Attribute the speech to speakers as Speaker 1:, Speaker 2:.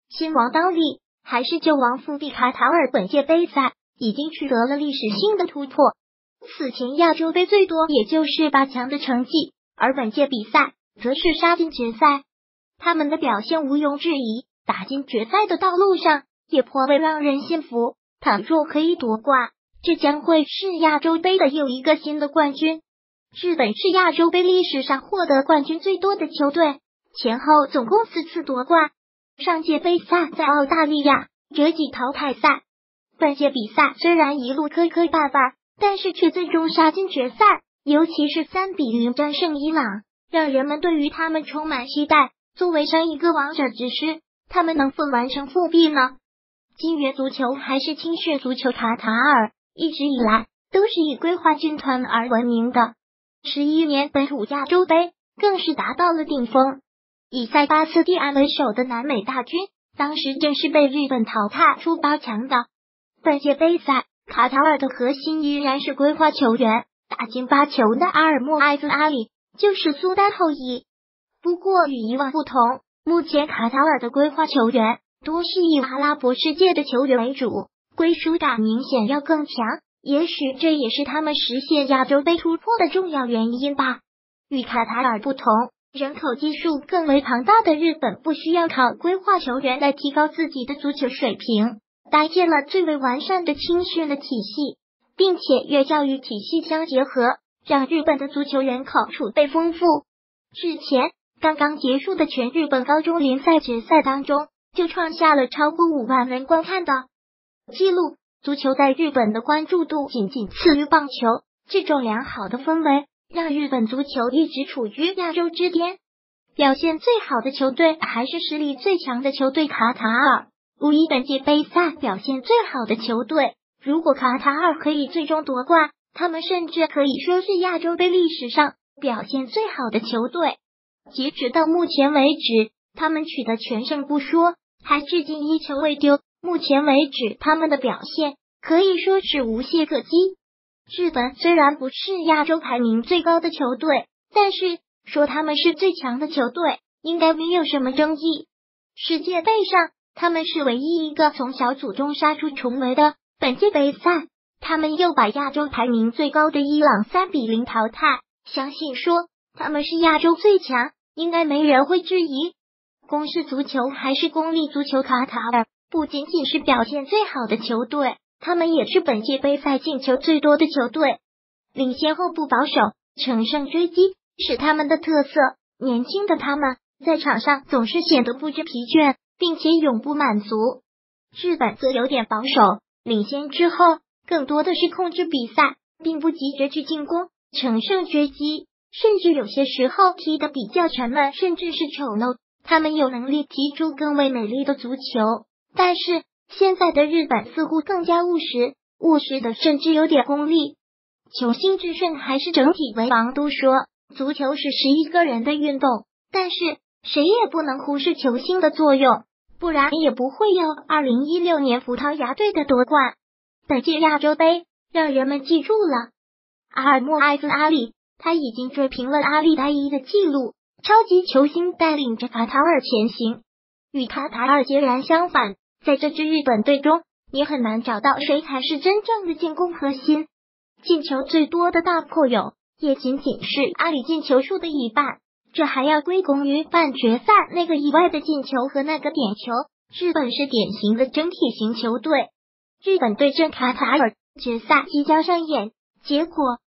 Speaker 1: 新王当立，还是旧王复辟？卡塔尔本届杯赛已经取得了历史性的突破，此前亚洲杯最多也就是8强的成绩，而本届比赛则是杀进决赛。他们的表现毋庸置疑，打进决赛的道路上也颇为让人信服。倘若可以夺冠，这将会是亚洲杯的又一个新的冠军。日本是亚洲杯历史上获得冠军最多的球队，前后总共4次夺冠。上届杯赛在澳大利亚折戟淘汰赛，本届比赛虽然一路磕磕绊绊，但是却最终杀进决赛，尤其是3-0战胜伊朗，让人们对于他们充满期待。作为上一个王者之师，他们能否完成复辟呢？金元足球还是青训足球？卡塔尔一直以来都是以规划军团而闻名的，11年本土亚洲杯更是达到了顶峰。以塞巴斯蒂安为首的南美大军，当时正是被日本淘汰出8强的。本届杯赛，卡塔尔的核心依然是规划球员，打进8球的阿尔莫埃兹阿里就是苏丹后裔。不过与以往不同，目前卡塔尔的规划球员多是以阿拉伯世界的球员为主，归属感明显要更强，也许这也是他们实现亚洲杯突破的重要原因吧。与卡塔尔不同，人口基数更为庞大的日本不需要靠规划球员来提高自己的足球水平，搭建了最为完善的青训的体系，并且与教育体系相结合，让日本的足球人口储备丰富。日前刚刚结束的全日本高中联赛决赛当中，就创下了超过5万人观看的记录。足球在日本的关注度仅仅次于棒球，这种良好的氛围让日本足球一直处于亚洲之巅。表现最好的球队还是实力最强的球队卡塔尔，无疑本届杯赛表现最好的球队。如果卡塔尔可以最终夺冠，他们甚至可以说是亚洲杯历史上表现最好的球队。截止到目前为止，他们取得全胜不说，还至今1球未丢。目前为止，他们的表现可以说是无懈可击。日本虽然不是亚洲排名最高的球队，但是说他们是最强的球队，应该没有什么争议。世界杯上，他们是唯一一个从小组中杀出重围的。本届杯赛，他们又把亚洲排名最高的伊朗3-0淘汰，相信说他们是亚洲最强，应该没人会质疑。公式足球还是公立足球？卡塔尔不仅仅是表现最好的球队，他们也是本届杯赛进球最多的球队。领先后不保守，乘胜追击是他们的特色。年轻的他们在场上总是显得不知疲倦，并且永不满足。日本则有点保守，领先之后更多的是控制比赛，并不急着去进攻，乘胜追击，甚至有些时候踢得比较沉闷，甚至是丑陋。他们有能力踢出更为美丽的足球，但是现在的日本似乎更加务实的甚至有点功利。球星制胜还是整体为王？都说足球是11个人的运动，但是谁也不能忽视球星的作用，不然也不会有2016年葡萄牙队的夺冠。本届亚洲杯让人们记住了阿尔莫埃兹阿里，他已经追平了阿里代伊的纪录，超级球星带领着卡塔尔前行。与卡塔尔截然相反，在这支日本队中，你很难找到谁才是真正的进攻核心。进球最多的大破友也仅仅是阿里进球数的一半，这还要归功于半决赛那个意外的进球和那个点球。日本是典型的整体型球队，日本对阵卡塔尔决赛即将上演，结果